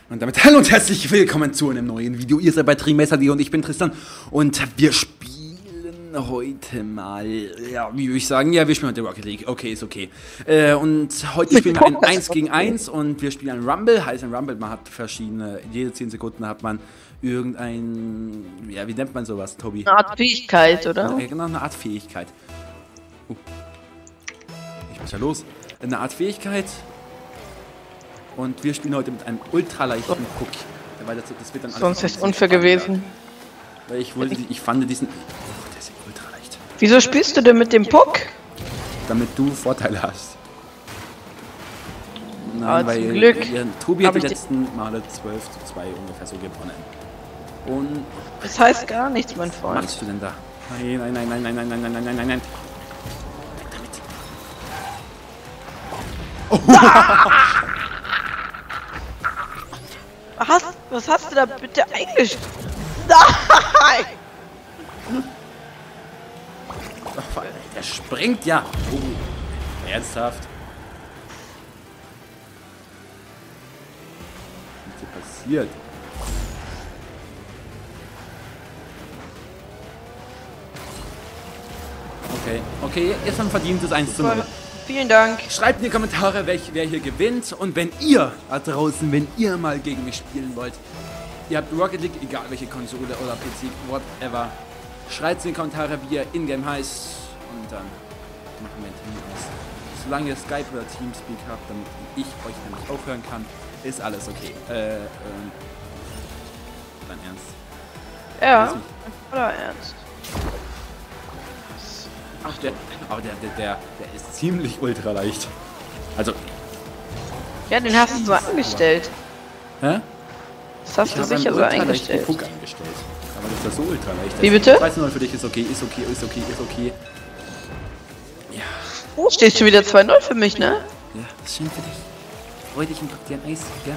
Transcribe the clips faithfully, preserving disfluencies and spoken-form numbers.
Und damit hallo und herzlich willkommen zu einem neuen Video. Ihr seid bei Trimesser und ich bin Tristan. Und wir spielen heute mal, ja, wie würde ich sagen, ja, wir spielen heute Rocket League. Okay, ist okay. Äh, und heute spielen wir ein eins gegen eins und wir spielen ein Rumble. Heißt ein Rumble, man hat verschiedene, jede zehn Sekunden hat man irgendein, ja, wie nennt man sowas, Tobi? Eine Art Fähigkeit, oder? Ja, genau, eine Art Fähigkeit. Uh. Ich muss ja los. Eine Art Fähigkeit. Und wir spielen heute mit einem ultraleichten Puck. Weil das, das wird dann Sonst ist es unfair gewesen. Weil ich wollte, ich fand diesen... Oh, der ist ultraleicht. Wieso spielst du denn mit dem Puck? Damit du Vorteile hast. Nein, Aber weil zum Glück ja, Tobi hat die letzten Male zwölf zu zwei ungefähr so gewonnen. Und... Das heißt gar nichts, mein Was Freund. machst du denn da? Nein, nein, nein, nein, nein, nein, nein, nein, nein, nein, nein, nein. Damit. Oh. Was, was hast du da bitte eingestellt? Nein! Oh, der springt ja. Oh, ernsthaft. Was ist hier passiert? Okay, okay, jetzt haben wir verdient das eins zu null. Vielen Dank. Schreibt in die Kommentare, welch, wer hier gewinnt. Und wenn ihr da draußen, wenn ihr mal gegen mich spielen wollt, ihr habt Rocket League, egal welche Konsole oder P C, whatever, schreibt in die Kommentare, wie ihr in-game heißt. Und dann machen wir einen Termin aus. Solange ihr Skype oder Teamspeak habt, damit ich euch nämlich auch hören kann, ist alles okay. Äh, ähm, dein Ernst? Ja, oder ernst? Ach, der, aber der, der, der, der ist ziemlich ultra leicht. Also. Ja, den hast du so angestellt. Hä? Das hast Ich du habe sicher einen so ultraleichten eingestellt. Puck eingestellt. Aber das ist so ultra leicht. Wie bitte? Ich weiß nur, für dich ist okay, ist okay, ist okay, ist okay. Ja. Oh, steht schon wieder zwei null für mich, ne? Ja, das ist schön für dich. Freu dich und pack dir ein Eis, ja?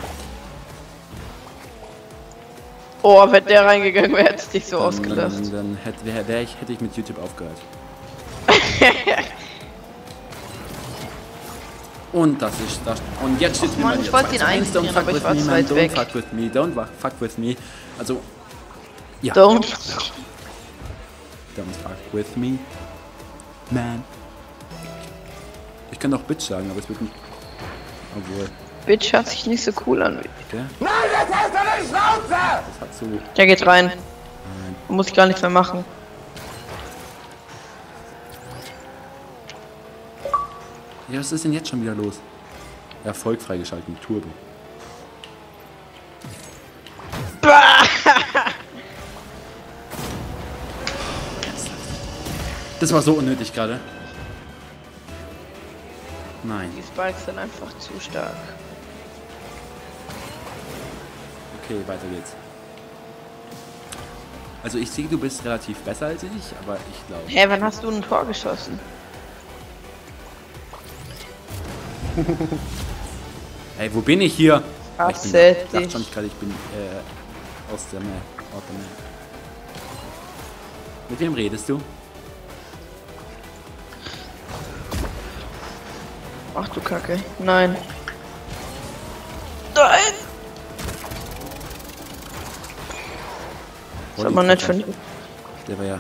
Oh, wenn der reingegangen wäre, hätte es dich so Dann, ausgelacht. dann, dann hätte, wär, wär ich, hätte ich mit YouTube aufgehört. Und das ist das. Und jetzt steht Mann, ich wollte ihn einstellen. einfrieren, aber ich war zu weit Don't weg. fuck with me, don't wa- fuck with me. Also, ja. Don't. Don't fuck with me, man. Ich kann auch Bitch sagen, aber es wird nicht. Obwohl. Bitch hört sich nicht so cool an. Der? Nein, jetzt hast du die Schnauze! Das hat so. Der geht rein. Nein. Da muss ich gar nichts mehr machen. Ja, was ist denn jetzt schon wieder los? Erfolg freigeschalten, Turbo. Das war so unnötig gerade. Nein. Die Spikes sind einfach zu stark. Okay, weiter geht's. Also ich sehe, du bist relativ besser als ich, aber ich glaube... Hä, wann hast du ein Tor geschossen? Hey, wo bin ich hier? Ach, ich bin, set ich dachte dich. schon gerade, ich bin äh, aus der Map. Out der Map. Mit wem redest du? Ach du Kacke. Nein. Nein! Das ist aber nett von dir. Der war ja...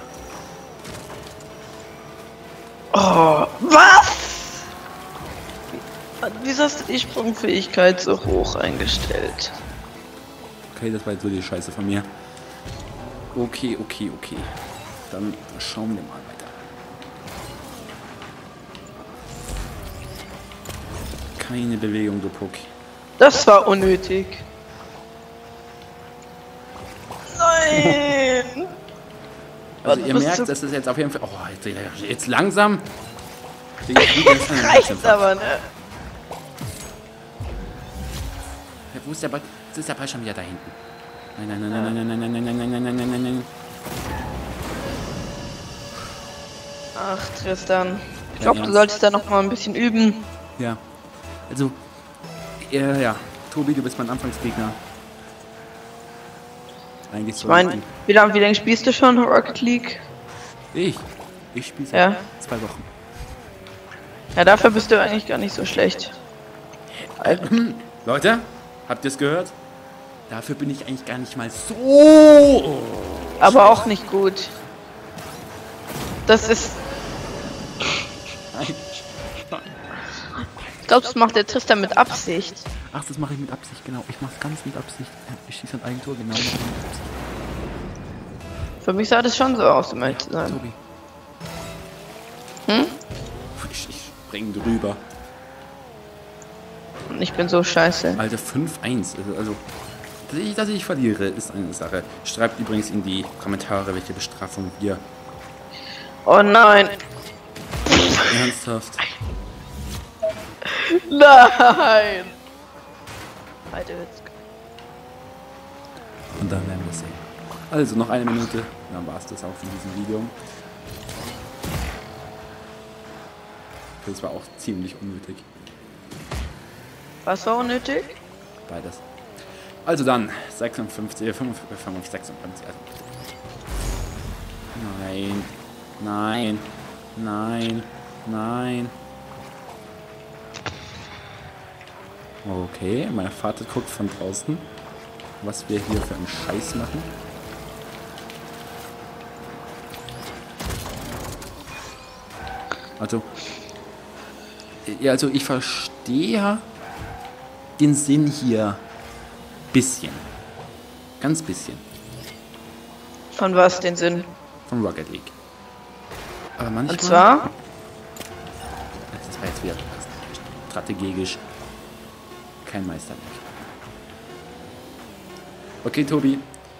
Oh, was? Wieso hast du die Sprungfähigkeit so hoch eingestellt? Okay, das war jetzt so die Scheiße von mir. Okay, okay, okay. Dann schauen wir mal weiter. Keine Bewegung, du Puck. Das war unnötig. Nein! Also Was ihr bist merkt, du- das ist jetzt auf jeden Fall... Oh, jetzt, jetzt langsam. Jetzt Reicht aber, ne? Wo ist der Ball? Jetzt ist der Ball schon wieder da hinten. Nein, nein, nein, nein, nein, nein, nein, nein, nein, nein, nein, nein, nein, nein. Ach, Tristan. Ich Ja, glaube, du ernst? solltest da noch mal ein bisschen üben. Ja. Also, ja, ja. Tobi, du bist mein Anfangsgegner. Eigentlich so. Ich meine, wie lange wie lang spielst du schon Rocket League? Ich? Ich spiele seit Ja. zwei Wochen. Ja, dafür bist du eigentlich gar nicht so schlecht. Leute, habt ihr es gehört? Dafür bin ich eigentlich gar nicht mal so... Oh, Aber auch nicht gut. Das ist... nein. Ich glaube, das macht der Tristan mit Absicht. Ach, das mache ich mit Absicht, genau. Ich mache es ganz mit Absicht. Ich schieße ein Eigentor, genau. Mit Absicht. Für mich sah das schon so aus, um ehrlich zu sein. Tobi. Hm? Ich, ich spring drüber. Und ich bin so scheiße. Alter, fünf eins. Also, also dass, ich, dass ich verliere, ist eine Sache. Schreibt übrigens in die Kommentare, welche Bestrafung wir... Oh nein. Ernsthaft. Nein. Heidewitzka. Und dann werden wir sehen. Also, noch eine Minute. Dann war es das auch von diesem Video. Das war auch ziemlich unnötig. Was war unnötig? Beides. Also dann, sechsundfünfzig, fünfundfünfzig, sechsundfünfzig. Also. Nein, nein, nein, nein. Okay, mein Vater guckt von draußen, was wir hier für einen Scheiß machen. Also, ja, also ich verstehe den Sinn hier bisschen. Ganz bisschen. Von was den Sinn? Von Rocket League. Aber manchmal... Und zwar? Das war jetzt wieder strategisch kein Meisterwerk. Okay, Tobi.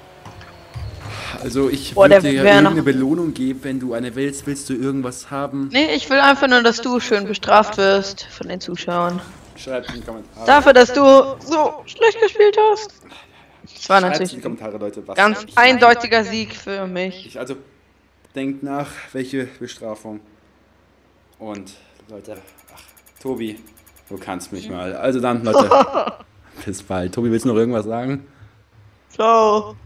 Also ich Boah, würde der dir wär irgendeine noch- Belohnung geben, wenn du eine willst. Willst du irgendwas haben? Nee, ich will einfach nur, dass du schön bestraft wirst von den Zuschauern. Schreibt in die Kommentare. Dafür, dass du so schlecht gespielt hast. Das war Schreibt in natürlich die Kommentare, Leute, was ganz ich meine. eindeutiger Sieg für mich. Ich, also, denkt nach, welche Bestrafung. Und, Leute, ach, Tobi, du kannst mich mal. Also dann, Leute, bis bald. Tobi, willst du noch irgendwas sagen? Ciao.